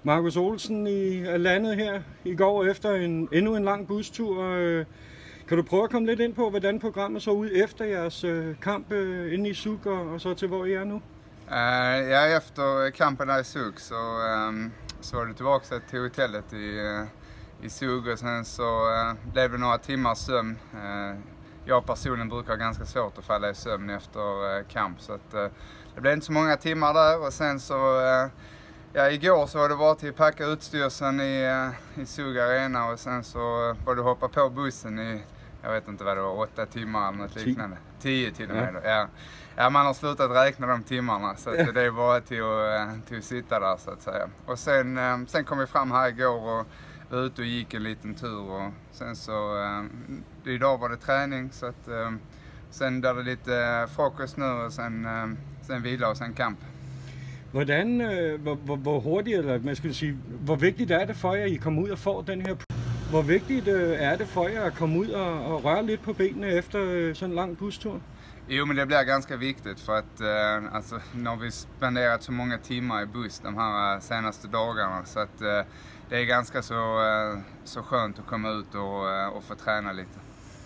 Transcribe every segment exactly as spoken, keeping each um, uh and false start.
Marcus Olsen i landet her i går efter en, endnu en lang bustur. Kan du prøve at komme lidt ind på, hvordan programmet så ud efter jeres kamp inde i Zug og så till var I är nu? Uh, ja, efter kampen där i Zug så, um, så var det tillbaka till hotellet i, uh, i Zug och sen så uh, blev det några timmars sömn. Uh, jag personligen brukar ha ganska svårt att falla i sömn efter uh, kamp så att, uh, det blev inte så många timmar där och sen så uh, ja, igår så var det bara till att packa utstyrseln i, uh, i Zug Arena och sen så uh, var det hoppa på bussen i, jag vet inte vad det var, åtta timmar eller något liknande. Tio till och med. Ja. Ja. Ja, man har slutat räkna de timmarna så att det är bara till att, till att sitta där så att säga. Och sen, sen kom vi fram här igår och var ute och gick en liten tur och sen så, idag var det träning så att sen där det lite frukost nu och sen, sen vila och sen kamp. Hvordan, hvor, hvor, hvor hurtigt, eller man skulle sige, hvor vigtigt er det for jer, at I kommer ud og får den her? Hvor vigtigt er det for jer at komme ud og, og røre lidt på benene efter sådan en lang bustur? Jo, men det blir ganska viktigt för att eh, alltså, nu har vi spenderat så många timmar i buss de här senaste dagarna så att eh, det är ganska så, eh, så skönt att komma ut och, och få träna lite.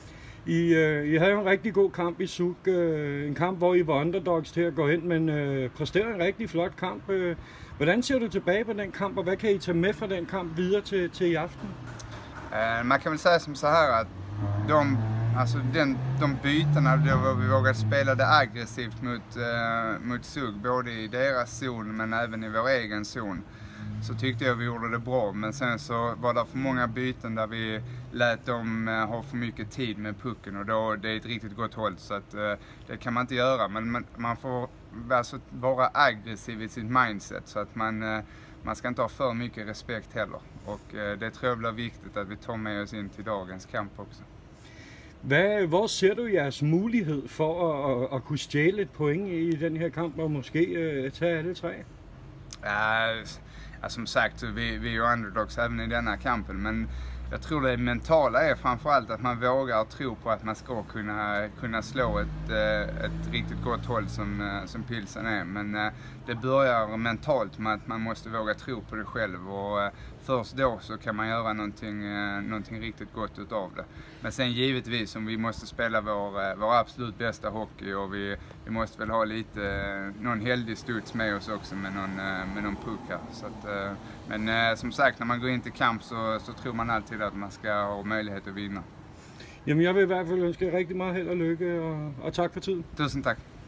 I, uh, I havde en rigtig god kamp i Zug, uh, en kamp hvor I var underdogs til at gå hen, men uh, præsterede en rigtig flot kamp. Uh, hvordan ser du tilbage på den kamp, og hvad kan I tage med fra den kamp videre til, til i aften? Uh, man kan väl säga som så här att de, alltså den, de bytena då vi vågade spela det aggressivt mot, uh, mot Zug, både i deras zon men även i vår egen zon, så tyckte jag vi gjorde det bra. Men sen så var det för många byten där vi lät dem uh, ha för mycket tid med pucken och då det är ett riktigt gott håll så att uh, det kan man inte göra. Men man, man får alltså vara aggressiv i sitt mindset så att man, uh, man ska inte ha för mycket respekt heller. Och uh, det tror jag blir viktigt att vi tar med oss in till dagens kamp också. Hvad, hvor ser du jeres mulighed for at, at, at kunne stjæle et point i den her kamp og måske uh, tage alle tre? Ja, uh, som sagt, vi, vi är ju underdogs även i denna kampen, men jag tror det mentala är framförallt att man vågar tro på att man ska kunna, kunna slå ett, ett riktigt gott håll som, som Pilsen är. Men det börjar mentalt med att man måste våga tro på det själv och först då så kan man göra någonting, någonting riktigt gott utav det. Men sen givetvis om vi måste spela vår, vår absolut bästa hockey och vi, vi måste väl ha lite, någon heldig studs med oss också med någon, med någon puck här. Så att, men som sagt, när man går in till kamp så, så tror man alltid att man ska ha möjlighet att vinna. Jamen, jeg vil i hvert fald ønske rigtig meget held og lykke, og, og tak for tiden. Tusind tak.